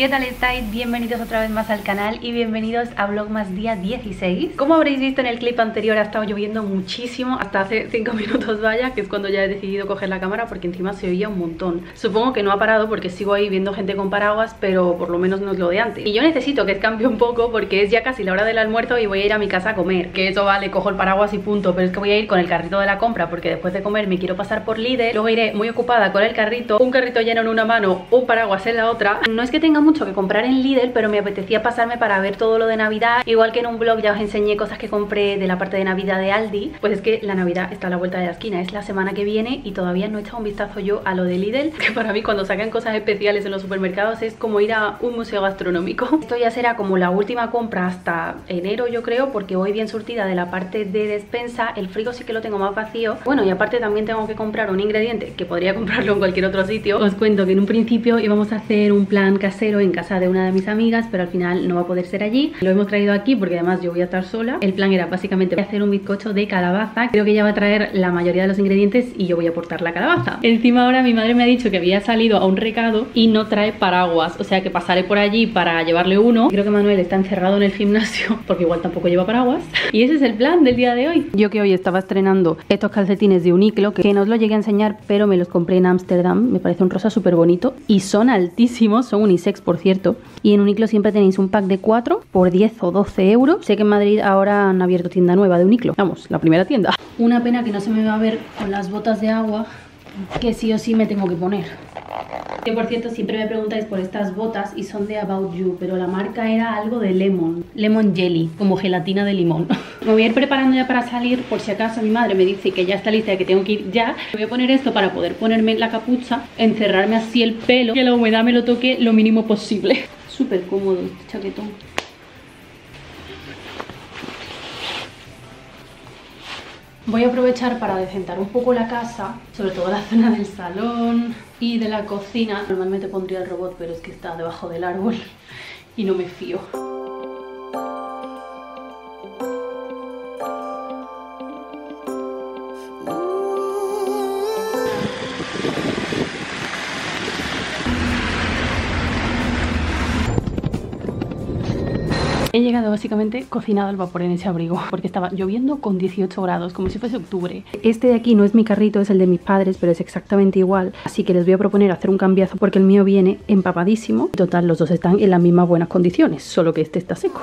¿Qué tal estáis? Bienvenidos otra vez más al canal y bienvenidos a Vlogmas día 16. Como habréis visto en el clip anterior, ha estado lloviendo muchísimo, hasta hace 5 minutos vaya, que es cuando ya he decidido coger la cámara porque encima se oía un montón. Supongo que no ha parado porque sigo ahí viendo gente con paraguas, pero por lo menos no es lo de antes. Y yo necesito que cambie un poco porque es ya casi la hora del almuerzo y voy a ir a mi casa a comer. Que eso vale, cojo el paraguas y punto, pero es que voy a ir con el carrito de la compra porque después de comer me quiero pasar por Lidl. Luego iré muy ocupada con el carrito, un carrito lleno en una mano, un paraguas en la otra. No es que tenga mucho que comprar en Lidl, pero me apetecía pasarme para ver todo lo de Navidad. Igual que en un vlog ya os enseñé cosas que compré de la parte de Navidad de Aldi. Pues es que la Navidad está a la vuelta de la esquina, es la semana que viene y todavía no he echado un vistazo yo a lo de Lidl, que para mí cuando sacan cosas especiales en los supermercados es como ir a un museo gastronómico. Esto ya será como la última compra hasta enero, yo creo, porque voy bien surtida de la parte de despensa. El frigo sí que lo tengo más vacío. Bueno, y aparte también tengo que comprar un ingrediente que podría comprarlo en cualquier otro sitio. Os cuento que en un principio íbamos a hacer un plan casero en casa de una de mis amigas, pero al final no va a poder ser allí. Lo hemos traído aquí porque además yo voy a estar sola. El plan era básicamente hacer un bizcocho de calabaza. Creo que ella va a traer la mayoría de los ingredientes y yo voy a aportar la calabaza. Encima ahora mi madre me ha dicho que había salido a un recado y no trae paraguas, o sea que pasaré por allí para llevarle uno. Creo que Manuel está encerrado en el gimnasio porque igual tampoco lleva paraguas. Y ese es el plan del día de hoy. Yo que hoy estaba estrenando estos calcetines de Uniqlo, que no os lo llegué a enseñar, pero me los compré en Ámsterdam. Me parece un rosa súper bonito y son altísimos, son unisex por cierto. Y en Uniqlo siempre tenéis un pack de 4 por 10 o 12 euros. Sé que en Madrid ahora han abierto tienda nueva de Uniqlo. Vamos, la primera tienda. Una pena que no se me va a ver con las botas de agua que sí o sí me tengo que poner. Que por cierto siempre me preguntáis por estas botas y son de About You, pero la marca era algo de lemon jelly, como gelatina de limón. Me voy a ir preparando ya para salir, por si acaso mi madre me dice que ya está lista y que tengo que ir ya. Me voy a poner esto para poder ponerme la capucha, encerrarme así el pelo, que la humedad me lo toque lo mínimo posible. Súper cómodo este chaquetón. Voy a aprovechar para decentar un poco la casa, sobre todo la zona del salón y de la cocina. Normalmente pondría el robot, pero es que está debajo del árbol y no me fío. He llegado básicamente cocinado al vapor en ese abrigo porque estaba lloviendo con 18 grados, como si fuese octubre. Este de aquí no es mi carrito, es el de mis padres, pero es exactamente igual. Así que les voy a proponer hacer un cambiazo porque el mío viene empapadísimo. Total, los dos están en las mismas buenas condiciones, solo que este está seco.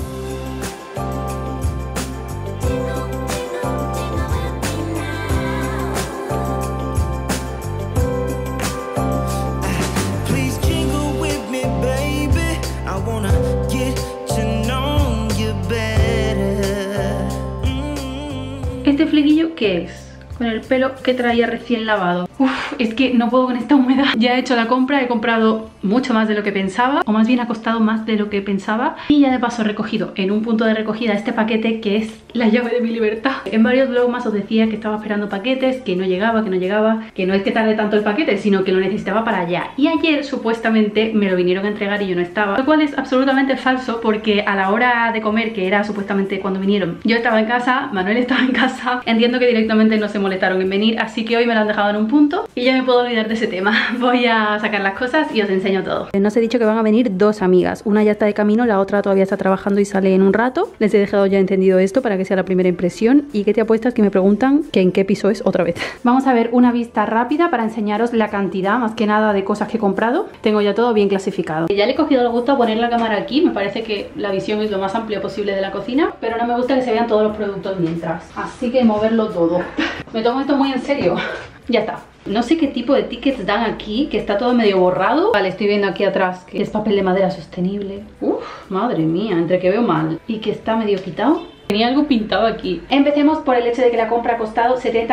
¿Este flequillo qué es? Con el pelo que traía recién lavado. Uf, es que no puedo con esta humedad. Ya he hecho la compra, he comprado mucho más de lo que pensaba, o más bien ha costado más de lo que pensaba. Y ya de paso he recogido en un punto de recogida este paquete que es la llave de mi libertad. En varios vlogs más os decía que estaba esperando paquetes, que no llegaba, que no es que tarde tanto el paquete, sino que lo necesitaba para allá. Y ayer supuestamente me lo vinieron a entregar y yo no estaba, lo cual es absolutamente falso porque a la hora de comer, que era supuestamente cuando vinieron, yo estaba en casa, Manuel estaba en casa. Entiendo que directamente no se molestaron en venir, así que hoy me lo han dejado en un punto y ya me puedo olvidar de ese tema. Voy a sacar las cosas y os enseño todo. Nos he dicho que van a venir dos amigas, una ya está de camino, la otra todavía está trabajando y sale en un rato. Les he dejado ya entendido esto para que sea la primera impresión. ¿Y qué te apuestas? Que me preguntan que en qué piso es otra vez. Vamos a ver una vista rápida para enseñaros la cantidad, más que nada, de cosas que he comprado. Tengo ya todo bien clasificado. Ya le he cogido el gusto a poner la cámara aquí, me parece que la visión es lo más amplia posible de la cocina, pero no me gusta que se vean todos los productos mientras, así que moverlo todo. Me tomo esto muy en serio. Ya está. No sé qué tipo de tickets dan aquí, que está todo medio borrado. Vale, estoy viendo aquí atrás que es papel de madera sostenible. Uf, madre mía, entre que veo mal y que está medio quitado. Tenía algo pintado aquí. Empecemos por el hecho de que la compra ha costado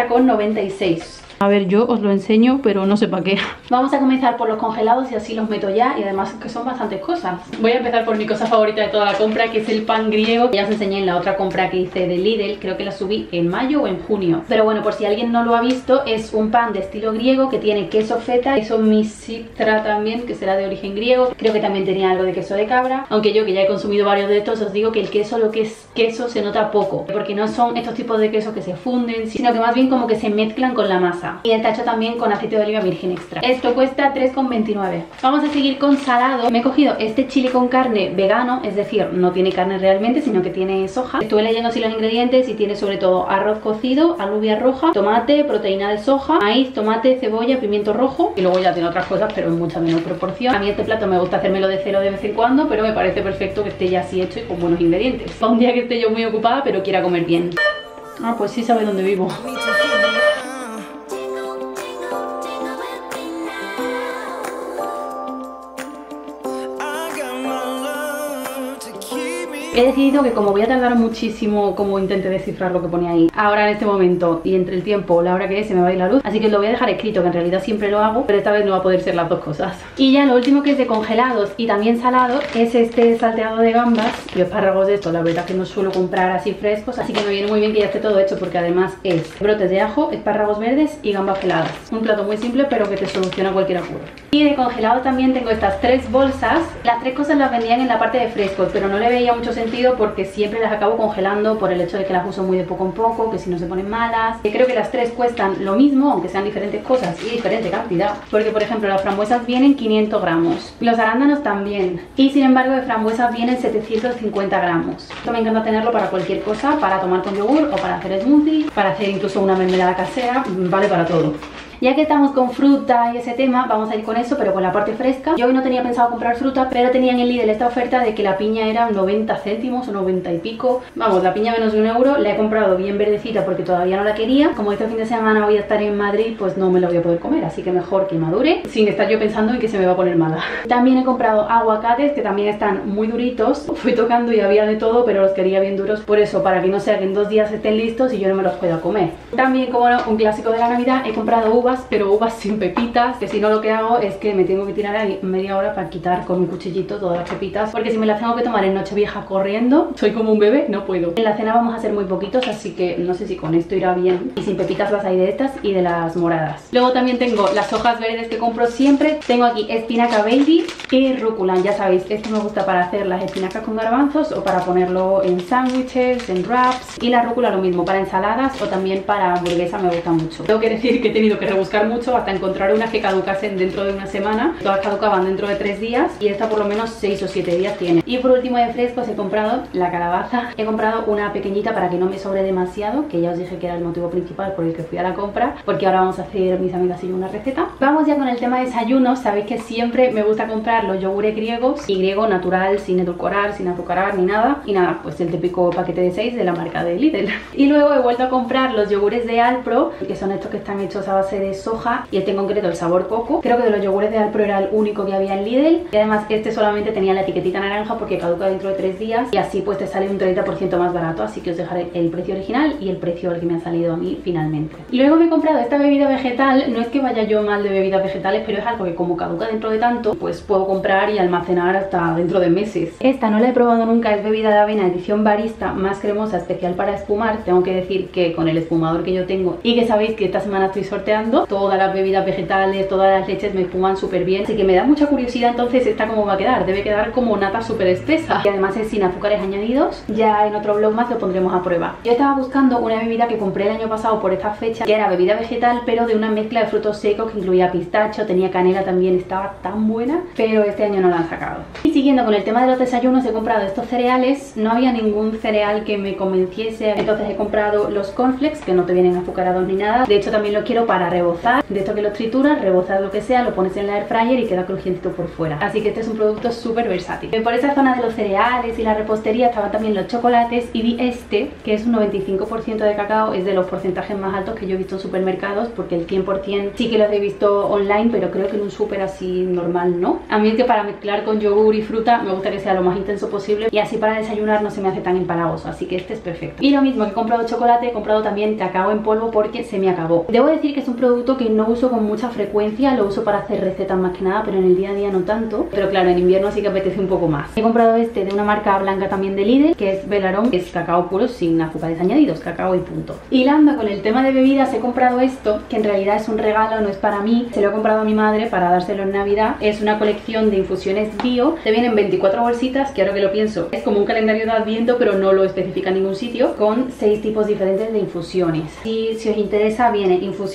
70,96. A ver, yo os lo enseño, pero no sé para qué. Vamos a comenzar por los congelados y así los meto ya. Y además que son bastantes cosas. Voy a empezar por mi cosa favorita de toda la compra, que es el pan griego, que ya os enseñé en la otra compra que hice de Lidl. Creo que la subí en mayo o en junio. Pero bueno, por si alguien no lo ha visto, es un pan de estilo griego que tiene queso feta, queso misitra también, que será de origen griego. Creo que también tenía algo de queso de cabra. Aunque yo, que ya he consumido varios de estos, os digo que el queso, lo que es queso, se nota poco. Porque no son estos tipos de quesos que se funden, sino que más bien como que se mezclan con la masa. masa. Y está hecho también con aceite de oliva virgen extra. Esto cuesta 3,29. Vamos a seguir con salado. Me he cogido este chili con carne vegano, es decir, no tiene carne realmente, sino que tiene soja. Estuve leyendo así los ingredientes y tiene sobre todo arroz cocido, alubia roja, tomate, proteína de soja, maíz, tomate, cebolla, pimiento rojo y luego ya tiene otras cosas pero en mucha menor proporción. A mí este plato me gusta hacérmelo de cero de vez en cuando, pero me parece perfecto que esté ya así hecho y con buenos ingredientes. Para un día que esté yo muy ocupada pero quiera comer bien. Ah, pues sí sabe dónde vivo. He decidido que como voy a tardar muchísimo como intente descifrar lo que pone ahí ahora en este momento y entre el tiempo la hora que es se me va a ir la luz, así que lo voy a dejar escrito, que en realidad siempre lo hago, pero esta vez no va a poder ser las dos cosas. Y ya lo último, que es de congelados y también salados, es este salteado de gambas y espárragos de estos. La verdad que no suelo comprar así frescos, así que me viene muy bien que ya esté todo hecho, porque además es brotes de ajo, espárragos verdes y gambas peladas. Un plato muy simple pero que te soluciona cualquier apuro. Y de congelado también tengo estas 3 bolsas. Las 3 cosas las vendían en la parte de frescos, pero no le veía mucho sentido porque siempre las acabo congelando por el hecho de que las uso muy de poco en poco, que si no se ponen malas. Creo que las 3 cuestan lo mismo, aunque sean diferentes cosas y diferente cantidad, porque por ejemplo las frambuesas vienen 500 gramos, los arándanos también, y sin embargo de frambuesas vienen 750 gramos. Esto me encanta tenerlo para cualquier cosa, para tomar con yogur o para hacer smoothie, para hacer incluso una mermelada casera, vale para todo. Ya que estamos con fruta y ese tema, vamos a ir con eso, pero con la parte fresca. Yo hoy no tenía pensado comprar fruta, pero tenía en el Lidl esta oferta de que la piña era 90 céntimos o 90 y pico. Vamos, la piña menos de 1 euro. La he comprado bien verdecita porque todavía no la quería. Como este fin de semana voy a estar en Madrid, pues no me la voy a poder comer, así que mejor que madure, sin estar yo pensando en que se me va a poner mala. También he comprado aguacates, que también están muy duritos. Fui tocando y había de todo, pero los quería bien duros, por eso, para que no sea que en 2 días estén listos y yo no me los pueda comer. También, como no, un clásico de la Navidad, he comprado uvas, pero uvas sin pepitas, que si no lo que hago es que me tengo que tirar ahí media hora para quitar con un cuchillito todas las pepitas, porque si me las tengo que tomar en Nochevieja corriendo, soy como un bebé, no puedo. En la cena vamos a hacer muy poquitos, así que no sé si con esto irá bien. Y sin pepitas las hay de estas y de las moradas. Luego también tengo las hojas verdes que compro siempre. Tengo aquí espinaca baby y rúcula, ya sabéis, esto me gusta para hacer las espinacas con garbanzos o para ponerlo en sándwiches, en wraps. Y la rúcula lo mismo, para ensaladas o también para hamburguesa, me gusta mucho. Tengo que decir que he tenido que rebuscar mucho hasta encontrar unas que caducasen dentro de una semana. Todas caducaban dentro de 3 días y esta por lo menos 6 o 7 días tiene. Y por último, de frescos he comprado la calabaza. He comprado una pequeñita para que no me sobre demasiado, que ya os dije que era el motivo principal por el que fui a la compra, porque ahora vamos a hacer mis amigas y yo una receta. Vamos ya con el tema de desayunos. Sabéis que siempre me gusta comprar los yogures griegos, y griego natural, sin edulcorar, sin azucarar ni nada. Y nada, pues el típico paquete de 6 de la marca de Lidl. Y luego he vuelto a comprar los yogures de Alpro, que son estos que están hechos a base de soja, y este en concreto el sabor coco. Creo que de los yogures de Alpro era el único que había en Lidl, y además este solamente tenía la etiquetita naranja porque caduca dentro de 3 días, y así pues te sale un 30% más barato, así que os dejaré el precio original y el precio al que me ha salido a mí finalmente. Luego me he comprado esta bebida vegetal. No es que vaya yo mal de bebidas vegetales, pero es algo que como caduca dentro de tanto, pues puedo comprar y almacenar hasta dentro de meses. Esta no la he probado nunca, es bebida de avena edición barista, más cremosa, especial para espumar. Tengo que decir que con el espumador que yo tengo, y que sabéis que esta semana estoy sorteando, todas las bebidas vegetales, todas las leches me espuman súper bien, así que me da mucha curiosidad entonces esta cómo va a quedar. Debe quedar como nata súper espesa, y además es sin azúcares añadidos. Ya en otro vlog más lo pondremos a prueba. Yo estaba buscando una bebida que compré el año pasado por esta fecha, que era bebida vegetal pero de una mezcla de frutos secos que incluía pistacho, tenía canela también, estaba tan buena, pero este año no la han sacado. Y siguiendo con el tema de los desayunos, he comprado estos cereales. No había ningún cereal que me convenciese, entonces he comprado los cornflakes, que no te vienen azucarados ni nada. De hecho también los quiero para rebozar, de esto que los trituras, rebozas lo que sea, lo pones en la air fryer y queda crujientito por fuera, así que este es un producto súper versátil. Por esa zona de los cereales y la repostería estaban también los chocolates, y vi este, que es un 95% de cacao. Es de los porcentajes más altos que yo he visto en supermercados, porque el 100% sí que los he visto online, pero creo que en un súper así normal no. A mí es que para mezclar con yogur y fruta me gusta que sea lo más intenso posible, y así para desayunar no se me hace tan empalagoso, así que este es perfecto. Y lo mismo que he comprado chocolate, he comprado también cacao en polvo porque se me acabó. Debo decir que es un producto que no uso con mucha frecuencia, lo uso para hacer recetas más que nada, pero en el día a día no tanto. Pero claro, en invierno sí que apetece un poco más. He comprado este de una marca blanca también de Lidl, que es Belarón, que es cacao puro sin azúcares añadidos, cacao y punto. Hilando con el tema de bebidas, he comprado esto, que en realidad es un regalo, no es para mí, se lo he comprado a mi madre para dárselo en Navidad. Es una colección de infusiones bio, te vienen 24 bolsitas, que ahora que lo pienso es como un calendario de Adviento, pero no lo especifica en ningún sitio, con 6 tipos diferentes de infusiones. Y si os interesa, viene infusión clásica,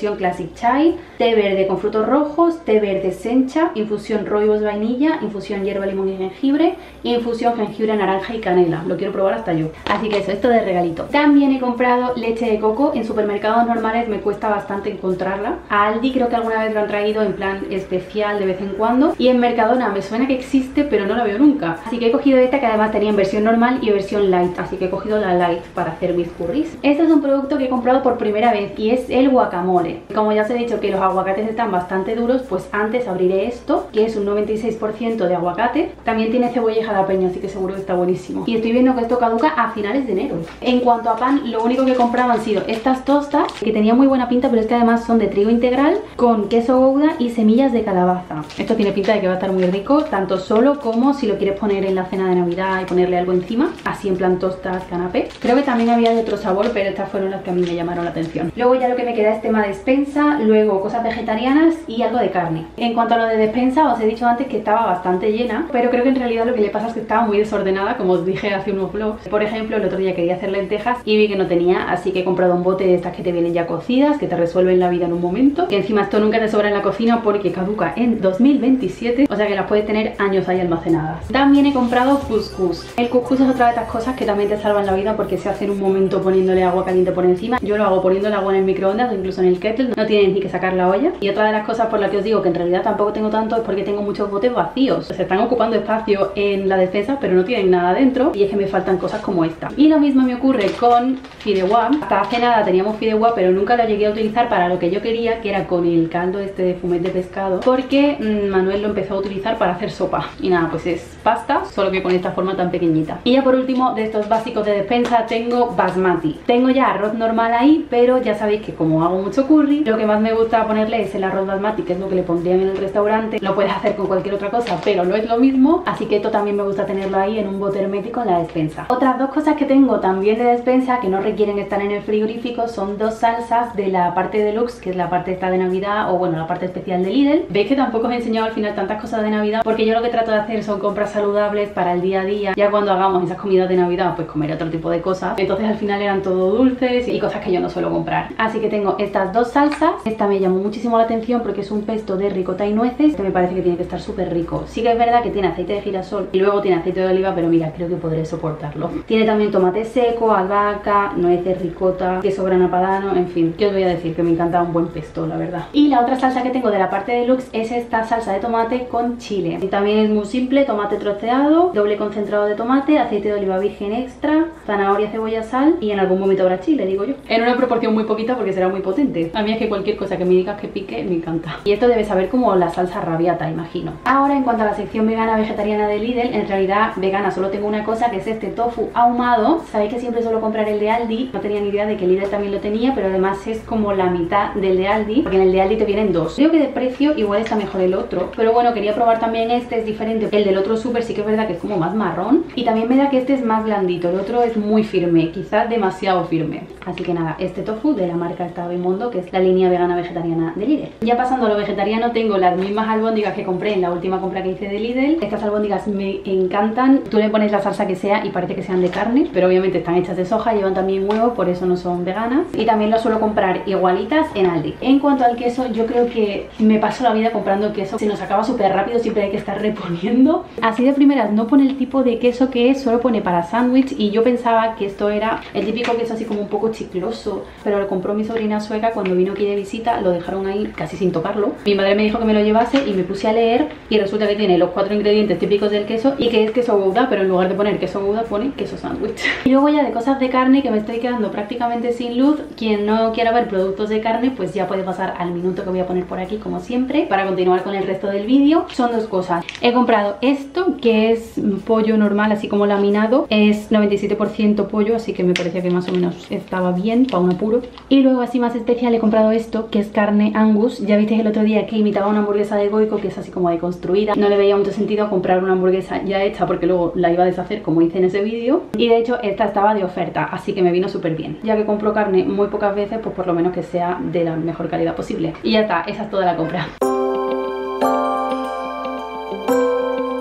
chai, té verde con frutos rojos, té verde sencha, infusión rooibos vainilla, infusión hierba, limón y jengibre, infusión jengibre, naranja y canela. Lo quiero probar hasta yo. Así que eso, esto de regalito. También he comprado leche de coco. En supermercados normales me cuesta bastante encontrarla. A Aldi creo que alguna vez lo han traído en plan especial de vez en cuando. Y en Mercadona me suena que existe, pero no la veo nunca. Así que he cogido esta, que además tenía en versión normal y versión light. Así que he cogido la light para hacer mis curries. Este es un producto que he comprado por primera vez y es el guacamole. Como ya os he dicho que los aguacates están bastante duros, pues antes abriré esto, que es un 96% de aguacate. También tiene cebolla y jalapeño, así que seguro que está buenísimo. Y estoy viendo que esto caduca a finales de enero. En cuanto a pan, lo único que he comprado han sido estas tostas, que tenían muy buena pinta, pero es que además son de trigo integral con queso gouda y semillas de calabaza. Esto tiene pinta de que va a estar muy rico, tanto solo como si lo quieres poner en la cena de Navidad y ponerle algo encima, así en plan tostas, canapé. Creo que también había de otro sabor, pero estas fueron las que a mí me llamaron la atención. Luego ya lo que me queda es tema despensa, luego cosas vegetarianas y algo de carne. En cuanto a lo de despensa, os he dicho antes que estaba bastante llena, pero creo que en realidad lo que le pasa es que estaba muy desordenada, como os dije hace unos vlogs. Por ejemplo, el otro día quería hacer lentejas y vi que no tenía, así que he comprado un bote de estas que te vienen ya cocidas, que te resuelven la vida en un momento, que encima esto nunca te sobra en la cocina porque caduca en 2027, o sea que las puedes tener años ahí almacenadas. También he comprado couscous. El couscous es otra de estas cosas que también te salvan la vida porque se hace en un momento poniéndole agua caliente por encima. Yo lo hago poniendo el agua en el microondas o incluso en el kettle, no tienes ni que sacar la olla. Y otra de las cosas por las que os digo que en realidad tampoco tengo tanto es porque tengo muchos botes vacíos. Se están ocupando espacio en la despensa, pero no tienen nada dentro, y es que me faltan cosas como esta. Y lo mismo me ocurre con fideuá. Hasta hace nada teníamos fideuá, pero nunca lo llegué a utilizar para lo que yo quería, que era con el caldo este de fumet de pescado, porque Manuel lo empezó a utilizar para hacer sopa. Y nada, pues es pasta, solo que con esta forma tan pequeñita. Y ya por último, de estos básicos de despensa, tengo basmati. Tengo ya arroz normal ahí, pero ya sabéis que como hago mucho curry, lo que más me gusta ponerle es el arroz basmati, que es lo que le pondrían en el restaurante. Lo puedes hacer con cualquier otra cosa, pero no es lo mismo, así que esto también me gusta tenerlo ahí en un bote hermético en la despensa. Otras dos cosas que tengo también de despensa que no requieren estar en el frigorífico son dos salsas de la parte deluxe, que es la parte esta de Navidad, o bueno, la parte especial de Lidl. Veis que tampoco os he enseñado al final tantas cosas de Navidad, porque yo lo que trato de hacer son compras saludables para el día a día. Ya cuando hagamos esas comidas de Navidad, pues comeré otro tipo de cosas. Entonces al final eran todo dulces y cosas que yo no suelo comprar. Así que tengo estas dos salsas. Esta me llamó muchísimo la atención porque es un pesto de ricota y nueces, que me parece que tiene que estar súper rico. Sí que es verdad que tiene aceite de girasol y luego tiene aceite de oliva, pero mira, creo que podré soportarlo. Tiene también tomate seco, albahaca, nueces, ricota, queso grana padano, en fin. ¿Qué os voy a decir? Que me encanta un buen pesto, la verdad. Y la otra salsa que tengo de la parte deluxe es esta salsa de tomate con chile. Y también es muy simple: tomate troceado, doble concentrado de tomate, aceite de oliva virgen extra, zanahoria, cebolla, sal y en algún momento habrá chile, digo yo. En una proporción muy poquita porque será muy potente. A mí es que cualquier cosa que me digas que pique me encanta. Y esto debe saber como la salsa rabiata, imagino. Ahora, en cuanto a la sección vegana vegetariana de Lidl, en realidad vegana solo tengo una cosa, que es este tofu ahumado. Sabéis que siempre suelo comprar el de Aldi. No tenía ni idea de que Lidl también lo tenía, pero además es como la mitad del de Aldi, porque en el de Aldi te vienen dos. Creo que de precio igual está mejor el otro, pero bueno, quería probar también este, es diferente. El del otro súper sí que es verdad que es como más marrón, y también me da que este es más blandito, el otro es muy firme, quizás demasiado firme. Así que nada, este tofu de la marca esta Bemondo, que es la línea vegana vegetariana de Lidl. Ya pasando a lo vegetariano, tengo las mismas albóndigas que compré en la última compra que hice de Lidl. Estas albóndigas me encantan. Tú le pones la salsa que sea y parece que sean de carne, pero obviamente están hechas de soja, llevan también huevo, por eso no son veganas. Y también las suelo comprar igualitas en Aldi. En cuanto al queso, yo creo que me paso la vida comprando queso. Se nos acaba súper rápido, siempre hay que estar reponiendo. Así de primeras no pone el tipo de queso que es, solo pone para sándwich, y yo pensaba que esto era el típico queso así como un poco chicloso, pero lo compró mi sobrina sueca cuando vino aquí de visita, lo dejaron ahí casi sin tocarlo. Mi madre me dijo que me lo llevase y me puse a leer, y resulta que tiene los 4 ingredientes típicos del queso y que es queso gouda, pero en lugar de poner queso gouda pone queso sándwich. Y luego ya de cosas de carne, que me estoy quedando prácticamente sin luz. Quien no quiera ver productos de carne, pues ya puede pasar al minuto que voy a poner por aquí, como siempre, para continuar con el resto del vídeo. Son dos cosas. He comprado esto, que es pollo normal, así como laminado. Es 97% pollo, así que me parecía que más o menos estaba bien para un apuro. Y luego así más especial he comprado esto, que es carne Angus. Ya visteis el otro día que imitaba una hamburguesa de Goico, que es así como deconstruida. No le veía mucho sentido comprar una hamburguesa ya hecha, porque luego la iba a deshacer, como hice en ese vídeo. Y de hecho esta estaba de oferta, así que me vino súper bien. Ya que compro carne muy pocas veces, pues por lo menos que sea de la mejor calidad posible. Y ya está, esa es toda la compra.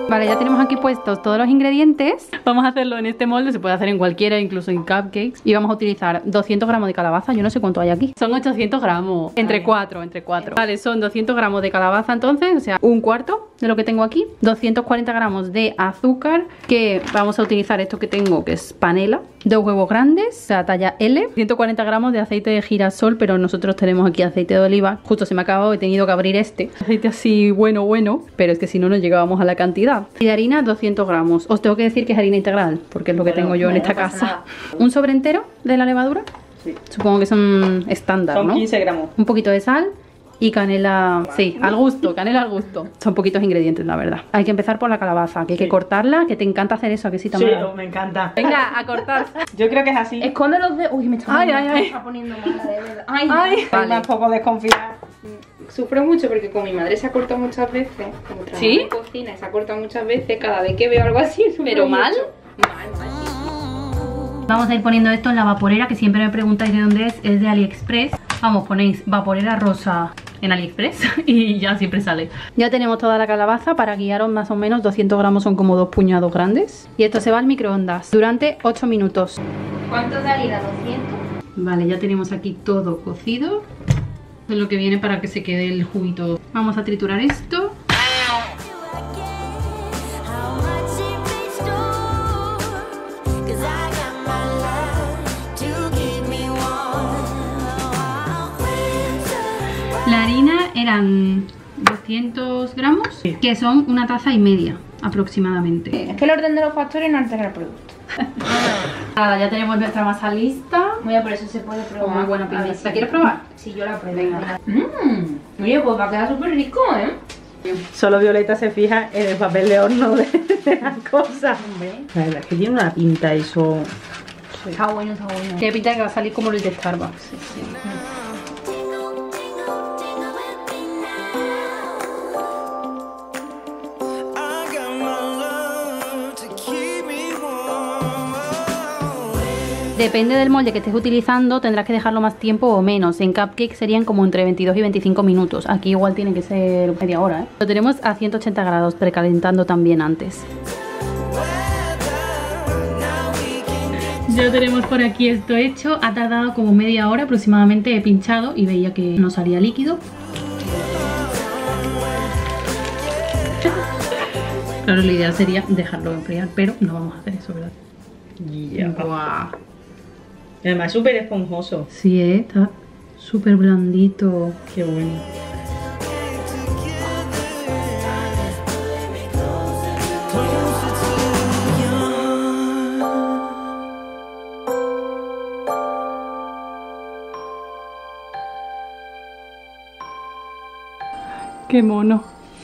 Vale, ya tenemos aquí puestos todos los ingredientes. Vamos a hacerlo en este molde, se puede hacer en cualquiera, incluso en cupcakes. Y vamos a utilizar 200 gramos de calabaza, yo no sé cuánto hay aquí. Son 800 gramos, entre 4. Vale, son 200 gramos de calabaza entonces, o sea, un cuarto de lo que tengo aquí. 240 gramos de azúcar, que vamos a utilizar esto que tengo, que es panela. 2 huevos grandes, o sea, talla L. 140 gramos de aceite de girasol, pero nosotros tenemos aquí aceite de oliva. Justo se me ha acabado, he tenido que abrir este. Aceite así bueno, pero es que si no nos llegábamos a la cantidad. Y de harina 200 gramos. Os tengo que decir que es harina integral, porque es lo que tengo yo en esta casa. Un sobre entero de la levadura. Sí. Supongo que son estándar, ¿no? Son 15 gramos. Un poquito de sal. Y canela, sí, al gusto, canela al gusto. Son poquitos ingredientes, la verdad. Hay que empezar por la calabaza, que hay que cortarla, que te encanta hacer eso, ¿a que sí, Tamara? Sí, me encanta. Venga, a cortar. Yo creo que es así. Esconde los dedos. Uy, me está poniendo mala, de verdad. Ay, Estoy más poco desconfiada. Sufro mucho porque con mi madre se ha cortado muchas veces. Como trabaja en cocina, se ha cortado muchas veces. Cada vez que veo algo así, ¿Pero mal? Mal. Vamos a ir poniendo esto en la vaporera, que siempre me preguntáis de dónde es de AliExpress. Vamos, ponéis vaporera rosa en AliExpress y ya siempre sale. Ya tenemos toda la calabaza. Para guiaros más o menos 200 gramos son como 2 puñados grandes. Y esto se va al microondas durante 8 minutos. ¿Cuánto de harina? 200. Vale, ya tenemos aquí todo cocido. Esto es lo que viene para que se quede el juguito. Vamos a triturar esto. La harina eran 200 gramos, que son 1,5 tazas aproximadamente. Es que el orden de los factores no altera el producto. Nada, ya tenemos nuestra masa lista. Oye, por eso se puede probar. Muy buena pinta. ¿La quieres probar? Sí, yo la pruebo. Venga. Oye, pues va a quedar súper rico, ¿eh? Solo Violeta se fija en el papel de horno de las cosas. La verdad es que tiene una pinta eso. Está bueno, está bueno. Tiene pinta que va a salir como el de Starbucks. Sí. Depende del molde que estés utilizando, tendrás que dejarlo más tiempo o menos. En cupcake serían como entre 22 y 25 minutos. Aquí igual tiene que ser media hora, ¿eh? Lo tenemos a 180 grados, precalentando también antes. Ya tenemos por aquí esto hecho. Ha tardado como media hora aproximadamente. He pinchado y veía que no salía líquido. Claro, lo ideal sería dejarlo enfriar, pero no vamos a hacer eso, ¿verdad? Wow. Además es súper esponjoso. Sí, está súper blandito. Qué bueno. Qué mono.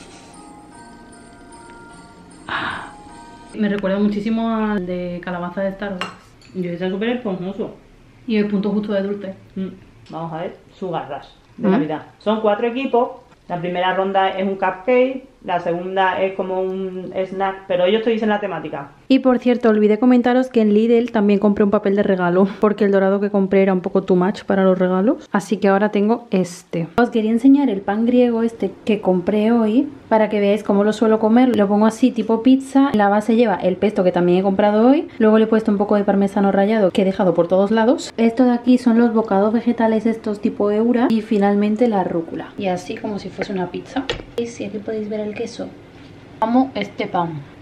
Me recuerda muchísimo al de calabaza de Starbucks. Y está súper esponjoso. Y el punto justo de dulce. Vamos a ver, Sugar Rush de Navidad. Son 4 equipos. La primera ronda es un cupcake, la segunda es como un snack, pero ellos te dicen la temática. Y por cierto, olvidé comentaros que en Lidl también compré un papel de regalo, porque el dorado que compré era un poco too much para los regalos. Así que ahora tengo este. Os quería enseñar el pan griego este que compré hoy, para que veáis cómo lo suelo comer. Lo pongo así tipo pizza. En la base lleva el pesto que también he comprado hoy. Luego le he puesto un poco de parmesano rallado que he dejado por todos lados. Esto de aquí son los bocados vegetales estos tipo Eura. Y finalmente la rúcula. Y así como si fuese una pizza. Y si aquí podéis ver el queso. Amo este pan.